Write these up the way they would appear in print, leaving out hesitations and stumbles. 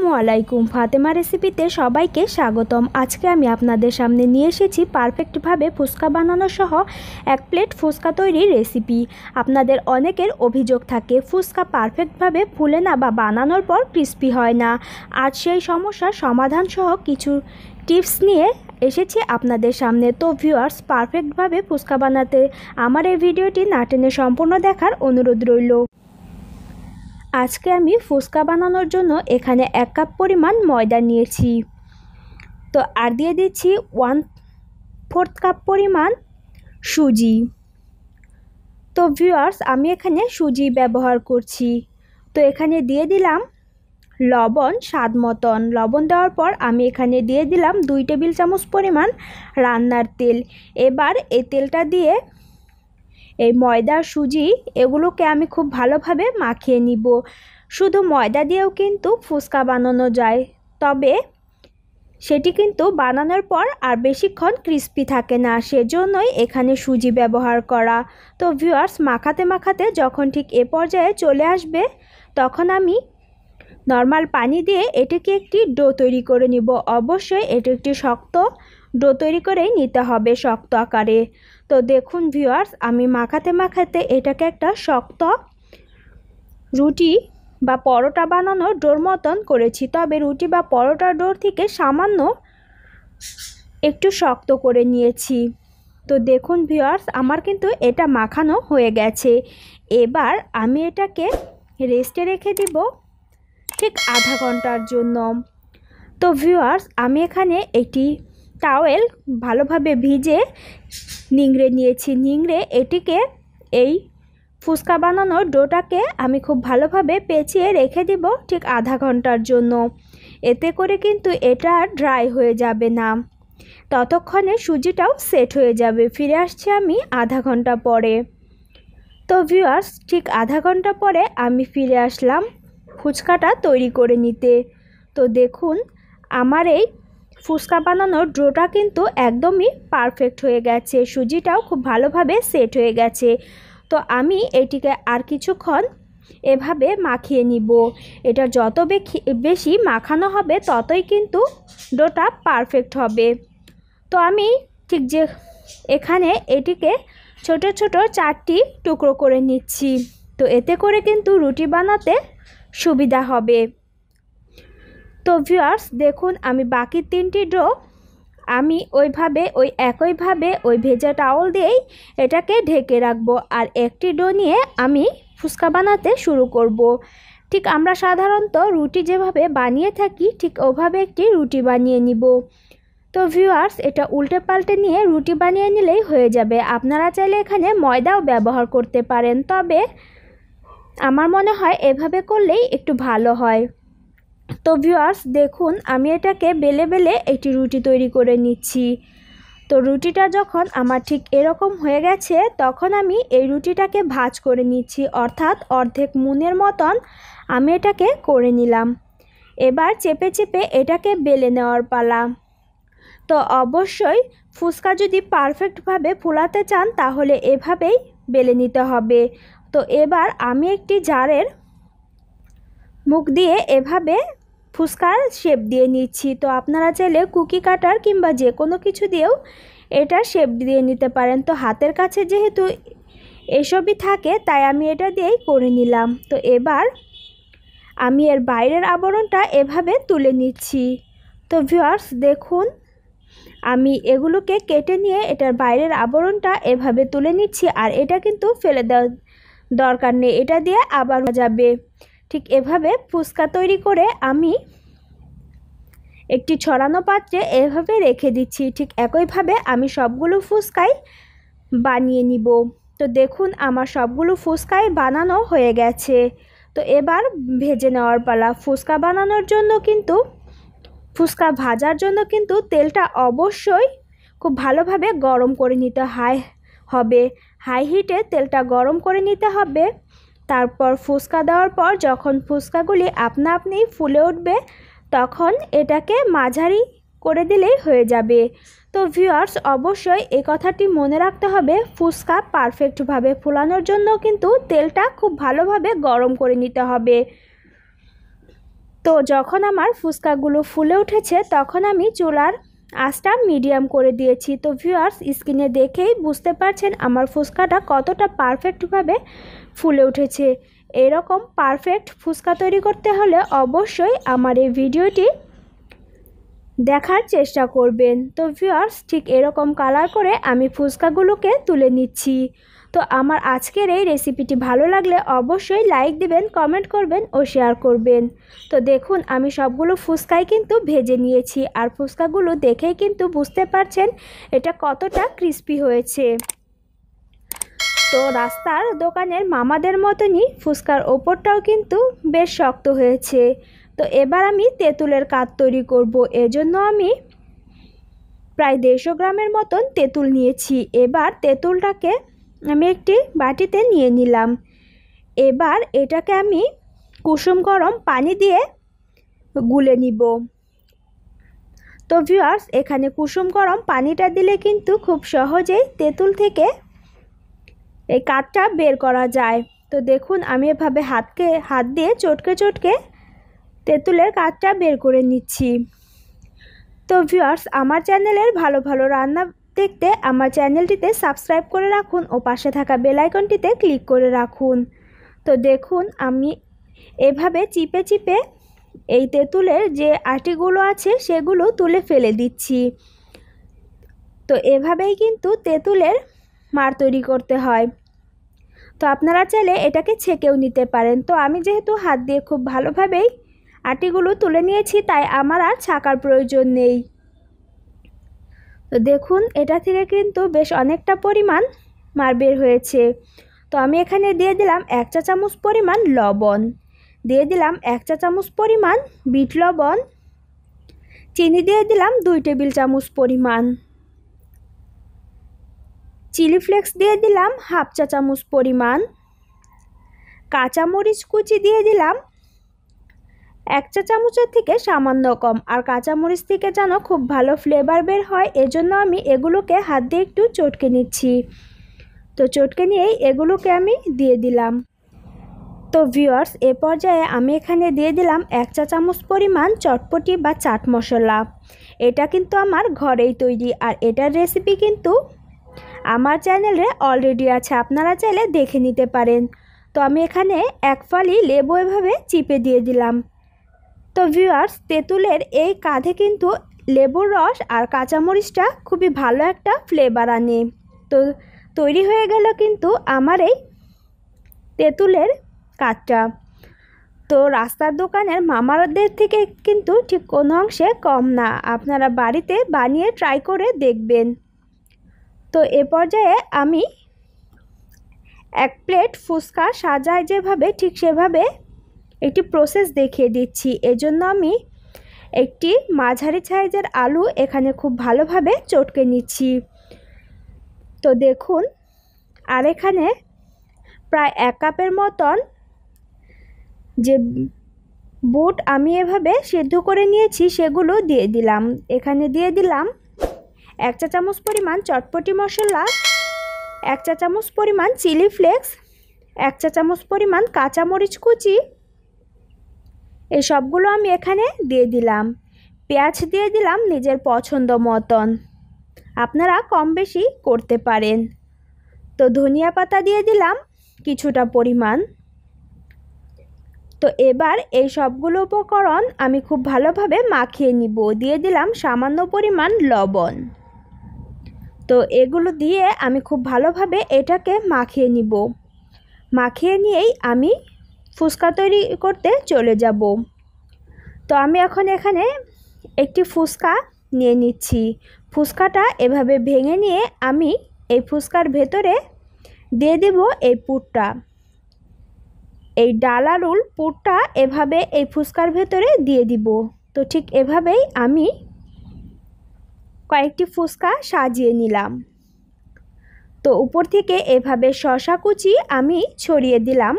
আসসালামু আলাইকুম। ফাতেমা রেসিপিতে সবাইকে স্বাগতম। আজকে আমি আপনাদের সামনে নিয়ে এসেছি পারফেক্টভাবে ফুচকা বানানো সহ এক প্লেট ফুচকা তৈরির রেসিপি। আপনাদের অনেকের অভিযোগ থাকে ফুচকা পারফেক্টভাবে ফুলে না বা বানানোর পর ক্রিস্পি হয় না। আজ সেই সমস্যার সমাধান সহ কিছু টিপস নিয়ে এসেছি আপনাদের সামনে। তো ভিউয়ার্স, পারফেক্টভাবে ফুচকা বানাতে আমার এই ভিডিওটি না টেনে সম্পূর্ণ দেখার অনুরোধ রইল। আজকে আমি ফুচকা বানানোর জন্য এখানে 1 কাপ পরিমাণ ময়দা নিয়েছি। তো আর দিয়ে দিচ্ছি 1/4 কাপ পরিমাণ সুজি। তো ভিউয়ার্স, আমি এখানে সুজি ব্যবহার করছি। তো এখানে দিয়ে দিলাম লবণ স্বাদ মতন। লবণ দেওয়ার পর আমি এখানে দিয়ে দিলাম 2 টেবিল চামচ পরিমাণ রান্নার তেল। এবার এই তেলটা দিয়ে এই ময়দা সুজি এগুলোকে আমি খুব ভালোভাবে মাখিয়ে নিব। শুধু ময়দা দিয়েও কিন্তু ফুচকা বানানো যায়, তবে সেটি কিন্তু বানানোর পর আর বেশিক্ষণ ক্রিস্পি থাকে না, সেজন্যই এখানে সুজি ব্যবহার করা। তো ভিউয়ার্স, মাখাতে মাখাতে যখন ঠিক এ পর্যায়ে চলে আসবে তখন আমি নর্মাল পানি দিয়ে এটাকে একটি ডো তৈরি করে নিব। অবশ্যই এটি একটি শক্ত ডো তৈরি করেই নিতে হবে, শক্ত আকারে। তো দেখুন ভিউয়ার্স, আমি মাখাতে মাখাতে এটাকে একটা শক্ত রুটি বা পরোটা বানানোর ডোর মতন করেছি, তবে রুটি বা পরোটার ডোর থেকে সামান্য একটু শক্ত করে নিয়েছি। তো দেখুন ভিউয়ার্স, আমার কিন্তু এটা মাখানো হয়ে গেছে। এবার আমি এটাকে রেস্টে রেখে দিব ঠিক আধা ঘন্টার জন্য। তো ভিউয়ার্স, আমি এখানে একটি টাওয়েল ভালোভাবে ভিজে নিংড়ে নিয়েছি। নিংড়ে এটিকে এই ফুচকা বানানোর ডোটাকে আমি খুব ভালোভাবে পেঁচিয়ে রেখে দিব ঠিক আধা ঘন্টার জন্য। এতে করে কিন্তু এটা ড্রাই হয়ে যাবে না, ততক্ষণে সুজিটাও সেট হয়ে যাবে। ফিরে আসছি আমি আধা ঘন্টা পরে। তো ভিউয়ার্স, ঠিক আধা ঘন্টা পরে আমি ফিরে আসলাম ফুচকাটা তৈরি করে নিতে। তো দেখুন, আমার এই ফুচকা বানানোর ডোটা কিন্তু একদমই পারফেক্ট হয়ে গেছে, সুজিটাও খুব ভালোভাবে সেট হয়ে গেছে। তো আমি এটিকে আর কিছুক্ষণ এভাবে মাখিয়ে নিব। এটা যত বেশি মাখানো হবে ততই কিন্তু ডোটা পারফেক্ট হবে। তো আমি ঠিক যে এখানে এটিকে ছোট ছোট 4টি টুকরো করে নিচ্ছি। তো এতে করে কিন্তু রুটি বানাতে সুবিধা হবে। তো ভিউয়ার্স, দেখুন আমি বাকি 3টি ডো আমি একইভাবে ওই ভেজা টাওয়াল দিয়েই এটাকে ঢেকে রাখবো। আর একটি ডো নিয়ে আমি ফুচকা বানাতে শুরু করব। ঠিক আমরা সাধারণত রুটি যেভাবে বানিয়ে থাকি ঠিক ওভাবে একটি রুটি বানিয়ে নিব। তো ভিউয়ার্স, এটা উল্টে পাল্টে নিয়ে রুটি বানিয়ে নিলেই হয়ে যাবে। আপনারা চাইলে এখানে ময়দাও ব্যবহার করতে পারেন, তবে আমার মনে হয় এভাবে করলেই একটু ভালো হয়। তো ভিউয়ার্স, দেখুন আমি এটাকে বেলে বেলে একটি রুটি তৈরি করে নিচ্ছি। তো রুটিটা যখন আমার ঠিক এরকম হয়ে গেছে তখন আমি এই রুটিটাকে ভাঁজ করে নিচ্ছি, অর্থাৎ অর্ধেক মুনের মতন আমি এটাকে করে নিলাম। এবার চেপে চেপে এটাকে বেলে নেওয়ার পালা। তো অবশ্যই ফুচকা যদি পারফেক্টভাবে ফোলাতে চান তাহলে এভাবেই বেলে নিতে হবে। তো এবার আমি একটি জারের মুখ দিয়ে এভাবে ফুচকার শেপ দিয়ে নিচ্ছি। তো আপনারা চাইলে কুকি কাটার কিংবা যে কোনো কিছু দিয়েও এটা শেপ দিয়ে নিতে পারেন। তো হাতের কাছে যেহেতু এসবই থাকে তাই আমি এটা দিয়েই করে নিলাম। তো এবার আমি এর বাইরের আবরণটা এভাবে তুলে নিচ্ছি। তো ভিউয়ার্স, দেখুন আমি এগুলোকে কেটে নিয়ে এটার বাইরের আবরণটা এভাবে তুলে নিচ্ছি। আর এটা কিন্তু ফেলে দেওয়ার দরকার নেই, এটা দিয়ে আবার যাবে। ঠিক এভাবে ফুচকা তৈরি করে আমি একটি ছড়ানো পাত্রে এভাবে রেখে দিচ্ছি। ঠিক একইভাবে আমি সবগুলো ফুচকাই বানিয়ে নিব। তো দেখুন আমার সবগুলো ফুচকাই বানানো হয়ে গেছে। তো এবার ভেজে নেওয়ার পালা। ফুচকা বানানোর জন্য কিন্তু ফুচকা ভাজার জন্য কিন্তু তেলটা অবশ্যই খুব ভালোভাবে গরম করে নিতে হবে। হাই হিটে তেলটা গরম করে নিতে হবে। তারপর ফুচকা দেওয়ার পর যখন ফুচকাগুলি আপনা আপনি ফুলে উঠবে তখন এটাকে মাঝারি করে দিলেই হয়ে যাবে। তো ভিউয়ার্স, অবশ্যই এই কথাটি মনে রাখতে হবে, ফুচকা পারফেক্টভাবে ফোলানোর জন্য কিন্তু তেলটা খুব ভালোভাবে গরম করে নিতে হবে। তো তো যখন আমার ফুচকাগুলো ফুলে উঠেছে তখন আমি চুলার আঁচটা মিডিয়াম করে দিয়েছি। তো ভিউয়ার্স, স্ক্রিনে দেখেই বুঝতে পারছেন আমার ফুচকাটা কতটা পারফেক্টভাবে ফুলে উঠেছে। এরকম পারফেক্ট ফুচকা তৈরি করতে হলে অবশ্যই আমার এই ভিডিওটি দেখার চেষ্টা করবেন। তো ভিউয়ার্স, ঠিক এরকম কালার করে আমি ফুচকাগুলোকে তুলে নিচ্ছি। তো আমার আজকের এই রেসিপিটি ভালো লাগলে অবশ্যই লাইক দিবেন, কমেন্ট করবেন ও শেয়ার করবেন। তো দেখুন, আমি সবগুলো ফুচকাই কিন্তু ভেজে নিয়েছি, আর ফুচকাগুলো দেখেই কিন্তু বুঝতে পারছেন এটা কতটা ক্রিস্পি হয়েছে। তো রাস্তার দোকানের মামাদের মতনই ফুচকার ওপরটাও কিন্তু বেশ শক্ত হয়েছে। তো এবার আমি তেঁতুলের কাঠ তৈরি করব। এজন্য আমি প্রায় 150 গ্রামের মতন তেঁতুল নিয়েছি। এবার তেঁতুলটাকে আমি একটি বাটিতে নিয়ে নিলাম। এবার এটাকে আমি কুসুম গরম পানি দিয়ে গুলে নিব। তো ভিউয়ার্স, এখানে কুসুম গরম পানিটা দিলে কিন্তু খুব সহজেই তেঁতুল থেকে এই কাঠটা বের করা যায়। তো দেখুন, আমি এভাবে হাত দিয়ে চটকে চটকে তেঁতুলের কাঠটা বের করে নিচ্ছি। তো ভিউয়ার্স, আমার চ্যানেলের ভালো ভালো রান্না দেখতে আমার চ্যানেলটিতে সাবস্ক্রাইব করে রাখুন ও পাশে থাকা বেল আইকনটিতে ক্লিক করে রাখুন। তো দেখুন, আমি এভাবে চিপে চিপে এই তেঁতুলের যে আটিগুলো আছে সেগুলো তুলে ফেলে দিচ্ছি। তো এভাবেই কিন্তু তেঁতুলের মাড় তৈরি করতে হয়। তো আপনারা চাইলে এটাকে ছেঁকেও নিতে পারেন। তো আমি যেহেতু হাত দিয়ে খুব ভালোভাবেই আটিগুলো তুলে নিয়েছি, তাই আমার আর ছাকার প্রয়োজন নেই। তো দেখুন, এটা থেকে কিন্তু বেশ অনেকটা পরিমাণ মাড় বের হয়েছে। তো আমি এখানে দিয়ে দিলাম 1 চা চামচ পরিমাণ লবণ, দিয়ে দিলাম 1 চা চামচ পরিমাণ বিট লবণ, চিনি দিয়ে দিলাম 2 টেবিল চামচ পরিমাণ, চিলি ফ্লেক্স দিয়ে দিলাম 1/2 চা চামচ পরিমাণ, কাঁচামরিচ কুচি দিয়ে দিলাম 1 চা চামচের থেকে সামান্য কম। আর কাঁচামরিচ থেকে যেন খুব ভালো ফ্লেভার বের হয়, এজন্য আমি এগুলোকে হাত দিয়ে একটু চটকে নিচ্ছি। তো চটকে নিয়েই এগুলোকে আমি দিয়ে দিলাম। তো ভিউয়ার্স, এ পর্যায়ে আমি এখানে দিয়ে দিলাম 1 চা চামচ পরিমাণ চটপটি বা চাট মশলা। এটা কিন্তু আমার ঘরেই তৈরি, আর এটার রেসিপি কিন্তু আমার চ্যানেলে অলরেডি আছে, আপনারা চাইলে দেখে নিতে পারেন। তো আমি এখানে 1 ফালি লেবু এভাবে চিপে দিয়ে দিলাম। তো ভিউয়ার্স, তেঁতুলের এই কাঁধে কিন্তু লেবুর রস আর কাঁচামরিচটা খুবই ভালো একটা ফ্লেভার আনে। তো তৈরি হয়ে গেল কিন্তু আমার এই তেঁতুলের কাঠটা। তো রাস্তার দোকানের মামাদের থেকে কিন্তু ঠিক কোনো অংশে কম না, আপনারা বাড়িতে বানিয়ে ট্রাই করে দেখবেন। তো এ পর্যায়ে আমি 1 প্লেট ফুচকা সাজায় যেভাবে, ঠিক সেভাবে একটি প্রসেস দেখিয়ে দিচ্ছি। এজন্য আমি একটি মাঝারি সাইজের আলু এখানে খুব ভালোভাবে চটকে নিচ্ছি। তো দেখুন, আর এখানে প্রায় 1 কাপের মতন যে বুট আমি এভাবে সেদ্ধ করে নিয়েছি সেগুলো দিয়ে দিলাম। এখানে দিয়ে দিলাম 1 চা চামচ পরিমাণ চটপটি মশলা, 1 চা চামচ পরিমাণ চিলি ফ্লেক্স, 1 চা চামচ পরিমাণ কাঁচামরিচ কুচি, এই সবগুলো আমি এখানে দিয়ে দিলাম। পেঁয়াজ দিয়ে দিলাম নিজের পছন্দ মতন, আপনারা কম বেশি করতে পারেন। তো ধনিয়া পাতা দিয়ে দিলাম কিছুটা পরিমাণ। তো এবার এই সবগুলো উপকরণ আমি খুব ভালোভাবে মাখিয়ে নিব। দিয়ে দিলাম সামান্য পরিমাণ লবণ। তো এগুলো দিয়ে আমি খুব ভালোভাবে এটাকে মাখিয়ে নিব। মাখিয়ে নিয়েই আমি ফুচকা তৈরি করতে চলে যাব। তো আমি এখন এখানে একটি ফুচকা নিয়ে নিচ্ছি। ফুচকাটা এভাবে ভেঙে নিয়ে আমি এই ফুচকার ভেতরে দিয়ে দেব এই পুরটা, এই ডালারুল পুরটা এভাবে এই ফুচকার ভেতরে দিয়ে দিব। তো ঠিক এভাবেই আমি কয়েকটি ফুচকা সাজিয়ে নিলাম। তো উপর থেকে এভাবে শসা কুচি আমি ছড়িয়ে দিলাম।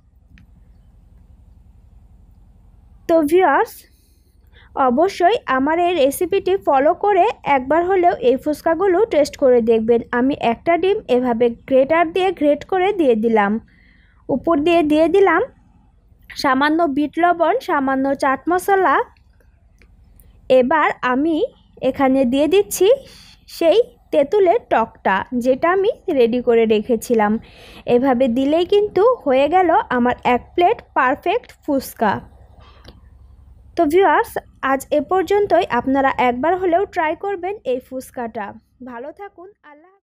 তো ভিউয়ার্স, অবশ্যই আমার এই রেসিপিটি ফলো করে একবার হলেও এই ফুচকাগুলো টেস্ট করে দেখবেন। আমি একটা ডিম এভাবে গ্রেটার দিয়ে গ্রেট করে দিয়ে দিলাম। উপর দিয়ে দিয়ে দিলাম সামান্য বিট লবণ, সামান্য চাট মশলা। এবার আমি এখানে দিয়ে দিচ্ছি সেই তেঁতুলের টকটা, যেটা আমি রেডি করে রেখেছিলাম। এভাবে দিলেই কিন্তু হয়ে গেল আমার 1 প্লেট পারফেক্ট ফুচকা। তো ভিউয়ার্স, আজ এ পর্যন্তই। আপনারা একবার হলেও ট্রাই করবেন এই ফুচকাটা। ভালো থাকুন। আল্লাহ।